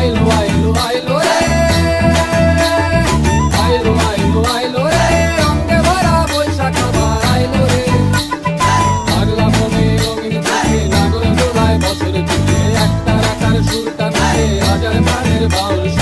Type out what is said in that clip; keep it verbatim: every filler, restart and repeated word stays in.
আইলো আইলো আইলো রে, আইলো আইলো আইলো রে, রঙে ভরা বৈশাখ আবার আইলো রে। পাগলা মনে রঙিন চোখে নাগর দোলায় বছর থেকে একটা রাখার সুরটা মিলে হাজার মানের বাউল।